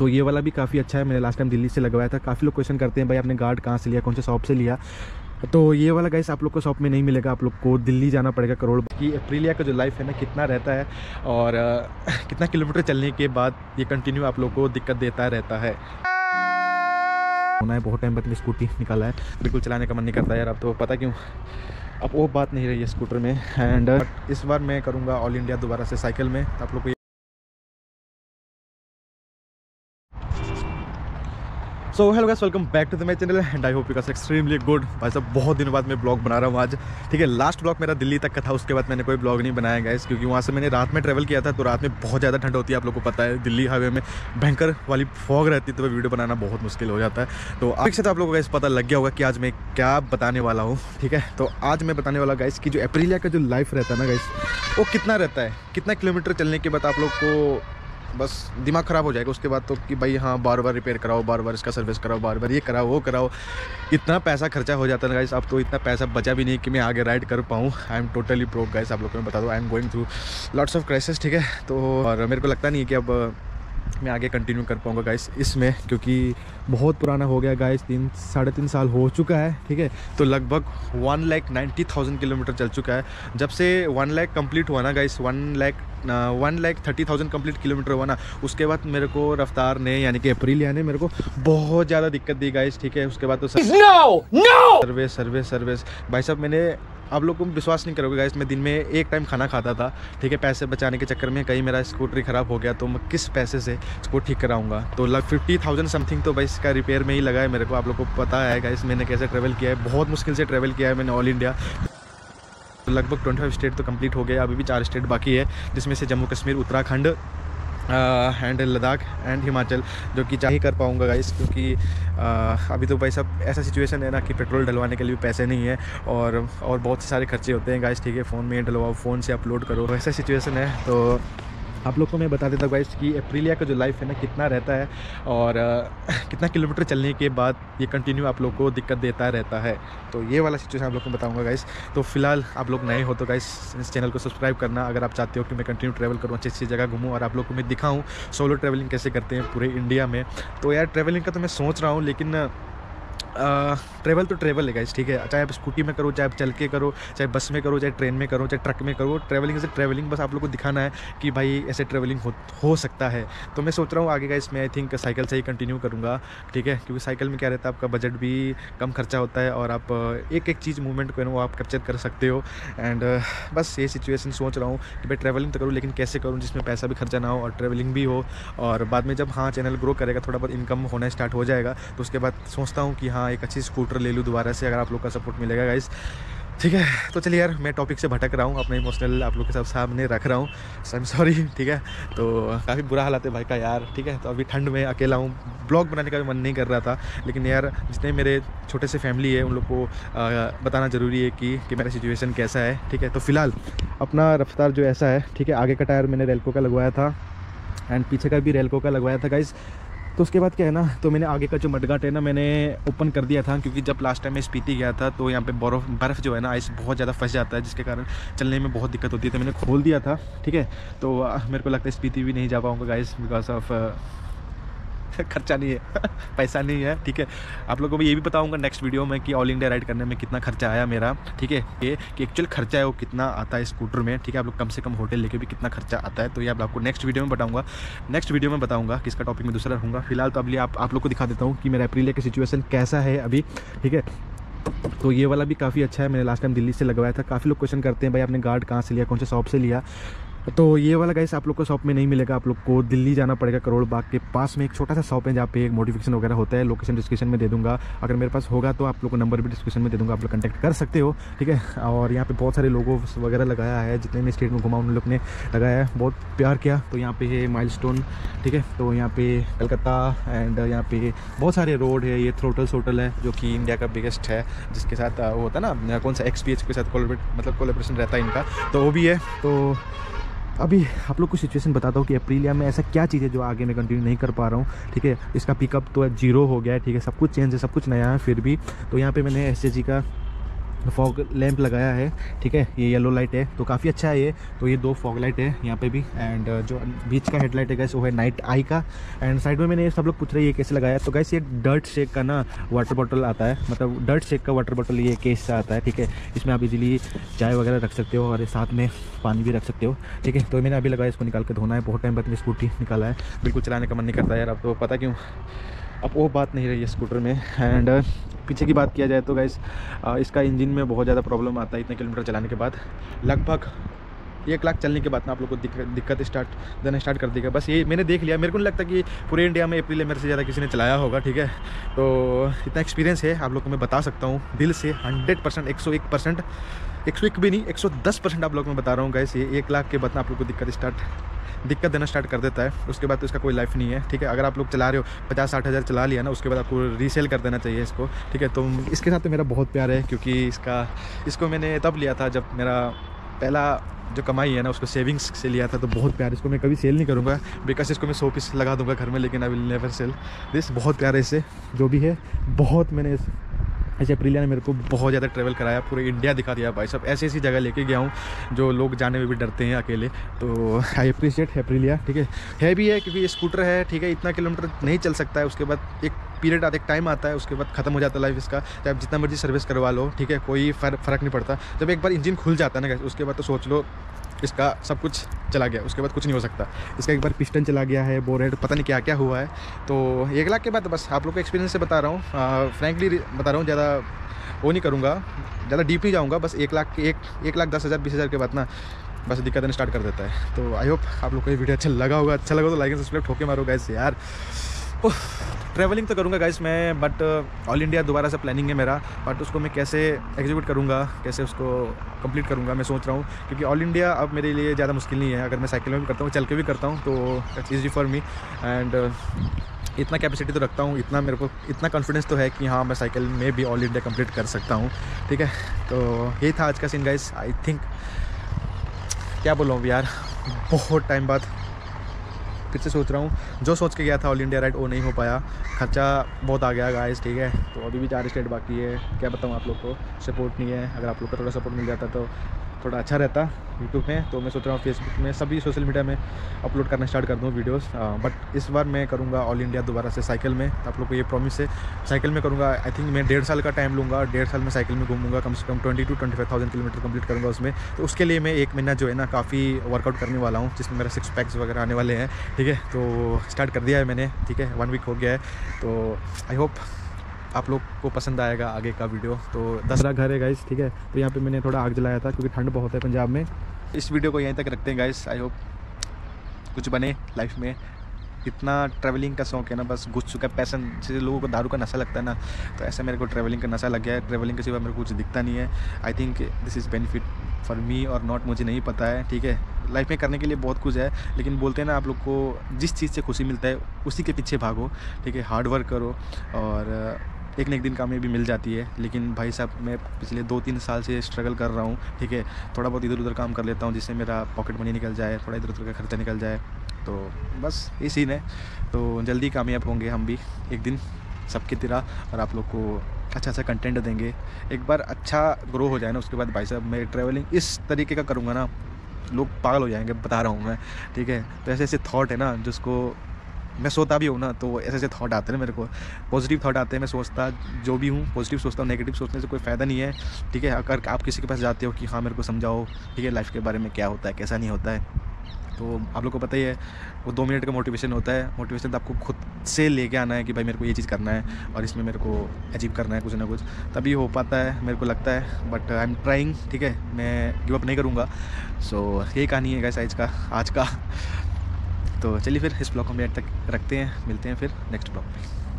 तो ये वाला भी काफ़ी अच्छा है, मैंने लास्ट टाइम दिल्ली से लगवाया था। काफ़ी लोग क्वेश्चन करते हैं भाई आपने गार्ड कहाँ से लिया, कौन से शॉप से लिया। तो ये वाला गाइस आप लोग को शॉप में नहीं मिलेगा, आप लोग को दिल्ली जाना पड़ेगा। करोड़ की एप्रिलिया का जो लाइफ है ना कितना रहता है और कितना किलोमीटर चलने के बाद ये कंटिन्यू आप लोग को दिक्कत देता रहता है। होना है बहुत टाइम बाद में स्कूटी निकाला है, बिल्कुल चलाने का मन नहीं करता यार। अब तो पता क्यों, अब वो बात नहीं रही है स्कूटर में। एंड इस बार मैं करूँगा ऑल इंडिया दोबारा से साइकिल में। आप लोग को so hello guys, welcome back to the my channel and I hope you guys extremely good. भाई साहब बहुत दिनों बाद मैं ब्लॉग बना रहा हूँ आज, ठीक है। लास्ट ब्लॉग मेरा दिल्ली तक का था, उसके बाद मैंने कोई ब्लॉग नहीं बनाया गाइस, क्योंकि वहाँ से मैंने रात में ट्रैवल किया था। तो रात में बहुत ज़्यादा ठंड होती है, आप लोग को पता है। दिल्ली हाईवे में भयंकर वाली फॉग रहती है, तो वीडियो बनाना बहुत मुश्किल हो जाता है। तो आज से तो आप लोगों को गाइस पता लग गया होगा कि आज मैं क्या बताने वाला हूँ, ठीक है। तो आज मैं बताने वाला गाइस कि जो एप्रिलिया का जो लाइफ रहता है ना गाइस, वो कितना रहता है, कितना किलोमीटर चलने के बाद आप लोग को बस दिमाग ख़राब हो जाएगा उसके बाद तो, कि भाई हाँ बार बार रिपेयर कराओ, बार बार इसका सर्विस कराओ, बार बार ये कराओ वो कराओ। इतना पैसा खर्चा हो जाता है ना गाइस। अब तो इतना पैसा बचा भी नहीं कि मैं आगे राइड कर पाऊँ। I am totally broke guys, आप लोग को मैं बता दूँ। I am going through lots of crisis, ठीक है। तो और मेरे को लगता नहीं है कि अब मैं आगे कंटिन्यू कर पाऊँगा गाइस इसमें, क्योंकि बहुत पुराना हो गया गाइस। 3-3.5 साल हो चुका है, ठीक है। तो लगभग 1,90,000 किलोमीटर चल चुका है। जब से 1 लाख कंप्लीट हुआ ना गाइस, 1,30,000 कंप्लीट किलोमीटर हुआ ना, उसके बाद मेरे को रफ्तार ने यानी कि एप्रिलिया ने मेरे को बहुत ज़्यादा दिक्कत दी गाइस, ठीक है। उसके बाद तो सर्विस भाई साहब, मैंने आप लोग को विश्वास नहीं करोगे गाइस, मैं दिन में एक टाइम खाना खाता था, ठीक है। पैसे बचाने के चक्कर में कहीं मेरा स्कूटर ख़राब हो गया तो मैं किस पैसे से इसको ठीक कराऊंगा। तो लग 50,000 समथिंग तो भाई इसका रिपेयर में ही लगा है मेरे को। आप लोग को पता है गाइस मैंने कैसे ट्रैवल किया है, बहुत मुश्किल से ट्रैवल किया है मैंने ऑल इंडिया। लगभग 25 स्टेट तो कंप्लीट हो गया, अभी भी 4 स्टेट बाकी है, जिसमें से जम्मू कश्मीर, उत्तराखंड एंड लद्दाख एंड हिमाचल, जो कि ही कर पाऊँगा गाइस, क्योंकि अभी तो भाई साहब ऐसा सिचुएशन है ना कि पेट्रोल डलवाने के लिए भी पैसे नहीं है और बहुत से सारे खर्चे होते हैं गाइस, ठीक है। फ़ोन में डलवाओ, फ़ोन से अपलोड करो, ऐसा सिचुएशन है। तो आप लोग को मैं बता देता हूँ गाइस कि एप्रिलिया का जो लाइफ है ना कितना रहता है और कितना किलोमीटर चलने के बाद ये कंटिन्यू आप लोग को दिक्कत देता रहता है। तो ये वाला सिचुएशन आप लोग को बताऊंगा गाइस। तो फिलहाल आप लोग नए हो तो गाइस इस चैनल को सब्सक्राइब करना, अगर आप चाहते हो कि मैं कंटिन्यू ट्रैवल करूँ, अच्छी अच्छी जगह घूमूँ और आप लोग को मैं दिखाऊँ सोलो ट्रैवलिंग कैसे करते हैं पूरे इंडिया में। तो यार ट्रैवलिंग का तो मैं सोच रहा हूँ, लेकिन ट्रैवल तो ट्रैवल है गाइस, ठीक है। चाहे आप स्कूटी में करो, चाहे आप चल के करो, चाहे बस में करो, चाहे ट्रेन में करो, चाहे ट्रक में करो, ट्रैवलिंग से ट्रैवलिंग। बस आप लोग को दिखाना है कि भाई ऐसे ट्रैवलिंग हो सकता है। तो मैं सोच रहा हूँ आगे गाइस मैं आई थिंक साइकिल से ही कंटिन्यू करूँगा, ठीक है। क्योंकि साइकिल में क्या रहता है, आपका बजट भी कम खर्चा होता है और आप एक एक चीज़ मूवमेंट को वो आप कैप्चर कर सकते हो। एंड बस ये सिचुएशन सोच रहा हूँ कि भाई ट्रैवलिंग तो करूँ, लेकिन कैसे करूँ जिसमें पैसा भी खर्चा ना हो और ट्रैवलिंग भी हो। और बाद में जब हाँ चैनल ग्रो करेगा, थोड़ा बहुत इनकम होना स्टार्ट हो जाएगा, तो उसके बाद सोचता हूँ कि हाँ एक अच्छी स्कूटर ले लूँ दोबारा से, अगर आप लोग का सपोर्ट मिलेगा गाइस, ठीक है। तो चलिए यार मैं टॉपिक से भटक रहा हूँ, अपने इमोशनल आप लोग के सामने रख रहा हूँ, आई एम सॉरी, ठीक है। तो काफ़ी बुरा हालत है भाई का यार, ठीक है। तो अभी ठंड में अकेला हूँ, ब्लॉग बनाने का भी मन नहीं कर रहा था, लेकिन यार जितने मेरे छोटे से फैमिली है उन लोग को बताना ज़रूरी है कि मेरा सिचुएशन कैसा है, ठीक है। तो फिलहाल अपना रफ्तार जो ऐसा है, ठीक है। आगे का टायर मैंने रेलको का लगवाया था एंड पीछे का भी रेलको का लगवाया था गाइस। तो उसके बाद क्या है ना, तो मैंने आगे का जो मडगाट है ना मैंने ओपन कर दिया था, क्योंकि जब लास्ट टाइम मैं स्पीति गया था तो यहाँ पे बर्फ़ जो है ना आइस बहुत ज़्यादा फंस जाता है, जिसके कारण चलने में बहुत दिक्कत होती है। तो मैंने खोल दिया था, ठीक है। तो मेरे को लगता है स्पीति भी नहीं जा पाऊँगा गाइस, बिकॉज ऑफ खर्चा नहीं है पैसा नहीं है, ठीक है। आप लोगों को भी ये भी बताऊंगा नेक्स्ट वीडियो में कि ऑल इंडिया राइड करने में कितना खर्चा आया मेरा, ठीक है। ये कि एक्चुअल खर्चा है वो कितना आता है स्कूटर में, ठीक है। आप लोग कम से कम होटल लेके भी कितना खर्चा आता है, तो ये आपको नेक्स्ट वीडियो में बताऊंगा, कि इसका टॉपिक में दूसरा रहूँगा। फिलहाल तो अभी आप लोग को दिखा देता हूँ कि मेरा एप्रिलिया का सिचुएशन कैसा है अभी, ठीक है। तो ये वाला भी काफ़ी अच्छा है, मैंने लास्ट टाइम दिल्ली से लगवाया था। काफ़ी लोग क्वेश्चन करते हैं भाई आपने गार्ड कहाँ से लिया, कौन से शॉप से लिया। तो ये वाला गाइस आप लोग को शॉप में नहीं मिलेगा, आप लोग को दिल्ली जाना पड़ेगा। करोड़ बाग के पास में एक छोटा सा शॉप है जहाँ पे एक मॉडिफिकेशन वगैरह होता है। लोकेशन डिस्क्रिप्शन में दे दूंगा, अगर मेरे पास होगा तो आप लोग को नंबर भी डिस्क्रिप्शन में दे दूंगा, आप लोग कंटेक्ट कर सकते हो, ठीक है। और यहाँ पे बहुत सारे लोगों वगैरह लगाया है, जितने भी स्टेट में घुमा उन लोग ने लगाया है, बहुत प्यार किया। तो यहाँ पे है माइलस्टोन, ठीक है। तो यहाँ पे कलकत्ता एंड यहाँ पे बहुत सारे रोड है। ये थ्रोटल्स होटल है जो कि इंडिया का बिगेस्ट है, जिसके साथ वो होता है ना कौन सा XPH के साथ कोलैबोरेशन रहता है इनका, तो वो भी है। तो अभी आप लोग को सिचुएशन बताता हूँ कि एप्रिलिया में ऐसा क्या चीज़ है जो आगे मैं कंटिन्यू नहीं कर पा रहा हूँ, ठीक है। इसका पिकअप तो 0 हो गया है, ठीक है। सब कुछ चेंज है, सब कुछ नया है फिर भी। तो यहाँ पे मैंने SJG का फॉग लैंप लगाया है, ठीक है। ये येलो लाइट है तो काफ़ी अच्छा है ये। तो ये 2 फॉग लाइट है यहाँ पे भी, एंड जो बीच का हेडलाइट है गैस वो है नाइट आई का। एंड साइड में मैंने सब लोग पूछ रहे हैं ये कैसे लगाया है, तो गैस ये डर्ट शेक का ना वाटर बॉटल आता है, मतलब डर्ट शेक का वाटर बॉटल ये केस से आता है, ठीक है। इसमें आप इजीली चाय वगैरह रख सकते हो और साथ में पानी भी रख सकते हो, ठीक है। तो मैंने अभी लगाया, इसको निकाल के धोना है। बहुत टाइम बाद में स्कूटी निकाला है, बिल्कुल चलाने का मन नहीं करता यार। अब तो पता क्यों, अब वो बात नहीं रही है स्कूटर में। एंड पीछे की बात किया जाए तो गाइस इसका इंजन में बहुत ज़्यादा प्रॉब्लम आता है इतने किलोमीटर चलाने के बाद। लगभग 1 लाख चलने के बाद ना आप लोग को दिक्कत स्टार्ट कर देगा। बस ये मैंने देख लिया, मेरे को नहीं लगता कि पूरे इंडिया में अप्रैल मेरे से ज़्यादा किसी ने चलाया होगा, ठीक है। तो इतना एक्सपीरियंस है आप लोग को मैं बता सकता हूँ दिल से, 100%, 101%, 101 भी नहीं, 110% आप लोग मैं बता रहा हूँ गाइस। ये 1 लाख के बाद ना आप लोग को दिक्कत देना स्टार्ट कर देता है। उसके बाद तो इसका कोई लाइफ नहीं है, ठीक है। अगर आप लोग चला रहे हो 50-60 हज़ार चला लिया ना, उसके बाद आपको रीसेल कर देना चाहिए इसको, ठीक है। तो इसके साथ तो मेरा बहुत प्यार है, क्योंकि इसको मैंने तब लिया था जब मेरा पहला जो कमाई है ना उसको सेविंग्स से लिया था। तो बहुत प्यार, इसको मैं कभी सेल नहीं करूँगा, बिकॉज इसको मैं 100 पीस लगा दूंगा घर में, लेकिन I will never sell this. बहुत प्यार है इससे, जो भी है बहुत। मैंने ऐसे अप्रीलिया ने मेरे को बहुत ज़्यादा ट्रैवल कराया, पूरे इंडिया दिखा दिया भाई सब। ऐसी जगह लेके गया हूँ जो लोग जाने में भी डरते हैं अकेले। तो आई अप्रिशिएट अप्रीलिया, ठीक है भी है क्योंकि ये स्कूटर है, ठीक है। इतना किलोमीटर नहीं चल सकता है, उसके बाद एक पीरियड आता है, एक टाइम आता है, उसके बाद ख़त्म हो जाता है लाइफ इसका। चाहे आप जितना मर्जी सर्विस करवा लो, ठीक है, कोई फ़र्क नहीं पड़ता। जब एक बार इंजन खुल जाता है ना उसके बाद तो सोच लो इसका सब कुछ चला गया, उसके बाद कुछ नहीं हो सकता। इसका एक बार पिस्टन चला गया है, बोरेड पता नहीं क्या क्या हुआ है। तो 1 लाख के बाद बस आप लोग को एक्सपीरियंस से बता रहा हूँ, फ्रैंकली बता रहा हूँ, ज़्यादा वो नहीं करूँगा, ज़्यादा डीप नहीं जाऊँगा। बस 1 लाख के 1 लाख 10 हज़ार 20 हज़ार के बाद ना बस दिक्कत आना स्टार्ट कर देता है। तो आई होप आप लोग को ये वीडियो अच्छा लगा होगा। अच्छा लगा तो लाइक एंड सब्सक्राइब ठोके मारो गाइस यार। ट्रैवलिंग तो करूँगा गाइस मैं, बट ऑल इंडिया दोबारा से प्लानिंग है मेरा। बट उसको मैं कैसे एग्जीक्यूट करूँगा, कैसे उसको कंप्लीट करूँगा मैं सोच रहा हूँ, क्योंकि ऑल इंडिया अब मेरे लिए ज़्यादा मुश्किल नहीं है। अगर मैं साइकिल में भी करता हूँ, चल के भी करता हूँ, तो it's easy for me. And इतना कैपेसिटी तो रखता हूँ, इतना मेरे को इतना कॉन्फिडेंस तो है कि हाँ मैं साइकिल में भी ऑल इंडिया कंप्लीट कर सकता हूँ, ठीक है। तो यही था आज का सीन गाइस। आई थिंक क्या बोलूँ यार, बहुत टाइम बाद फिर से सोच रहा हूँ। जो सोच के गया था ऑल इंडिया राइड वो नहीं हो पाया, खर्चा बहुत आ गया गाइस, ठीक है। तो अभी भी 4 स्टेट बाकी है, क्या बताऊँ आप लोग को, सपोर्ट नहीं है। अगर आप लोग का थोड़ा सपोर्ट मिल जाता तो थोड़ा अच्छा रहता यूट्यूब में। तो मैं सोच रहा हूँ फेसबुक में, सभी सोशल मीडिया में अपलोड करना स्टार्ट कर दूँ वीडियोस। बट इस बार मैं करूँगा ऑल इंडिया दोबारा से साइकिल में। आप लोग को ये प्रॉमिस है, साइकिल में करूँगा। आई थिंक मैं 1.5 साल का टाइम लूँगा, 1.5 साल में साइकिल में घूमूंगा, कम से कम 20 to 25,000 किलोमीटर कंप्लीट करूँगा उसमें। तो उसके लिए मैं 1 महीना जो है ना काफ़ी वर्कआउट करने वाला हूँ, जिसमें मेरा 6 पैक्स वगैरह आने वाले हैं, ठीक है। तो स्टार्ट कर दिया है मैंने, ठीक है, 1 वीक हो गया है। तो आई होप आप लोग को पसंद आएगा आगे का वीडियो। तो 10 घर है गाइस, ठीक है। तो यहाँ पे मैंने थोड़ा आग जलाया था क्योंकि ठंड बहुत है पंजाब में। इस वीडियो को यहीं तक रखते हैं गाइस। आई होप कुछ बने लाइफ में। इतना ट्रैवलिंग का शौक है ना, बस घुस चुका है पैसन। जैसे लोगों को दारू का नशा लगता है ना, तो ऐसा मेरे को ट्रैवलिंग का नशा लग गया है। ट्रैवलिंग के सिवा मेरे को कुछ दिखता नहीं है। I think this is benefit for me और नॉट, मुझे नहीं पता है, ठीक है। लाइफ में करने के लिए बहुत कुछ है, लेकिन बोलते हैं ना आप लोग को जिस चीज़ से खुशी मिलता है उसी के पीछे भागो, ठीक है। हार्ड वर्क करो और एक न एक दिन कामयाबी मिल जाती है। लेकिन भाई साहब मैं पिछले 2-3 साल से स्ट्रगल कर रहा हूँ, ठीक है। थोड़ा बहुत इधर उधर काम कर लेता हूँ जिससे मेरा पॉकेट मनी निकल जाए, थोड़ा इधर उधर का खर्चा निकल जाए। तो बस ये सीन है। तो जल्दी कामयाब होंगे हम भी एक दिन सबकी तरह, और आप लोग को अच्छा कंटेंट देंगे। एक बार अच्छा ग्रो हो जाए ना, उसके बाद भाई साहब मैं ट्रैवलिंग इस तरीके का करूँगा ना, लोग पागल हो जाएंगे, बता रहा हूँ मैं, ठीक है। तो ऐसे ऐसे थॉट है ना, जिसको मैं सोता भी हूँ ना तो ऐसे ऐसे थॉट आते हैं मेरे को, पॉजिटिव थॉट आते हैं। मैं सोचता जो भी हूँ पॉजिटिव सोचता हूँ, नेगेटिव सोचने से कोई फ़ायदा नहीं है, ठीक है। अगर आप किसी के पास जाते हो कि हाँ मेरे को समझाओ, ठीक है, लाइफ के बारे में क्या होता है कैसा नहीं होता है, तो आप लोग को पता ही है वो 2 मिनट का मोटिवेशन होता है। मोटिवेशन तो आपको खुद से लेके आना है कि भाई मेरे को ये चीज़ करना है और इसमें मेरे को अचीव करना है कुछ ना कुछ, तभी हो पाता है मेरे को लगता है। बट आई एम ट्राइंग, ठीक है, मैं गिव अप नहीं करूँगा। सो यही कहानी है गाइस आज का। तो चलिए फिर इस ब्लॉग को हम यहाँ तक रखते हैं, मिलते हैं फिर नेक्स्ट ब्लॉग में।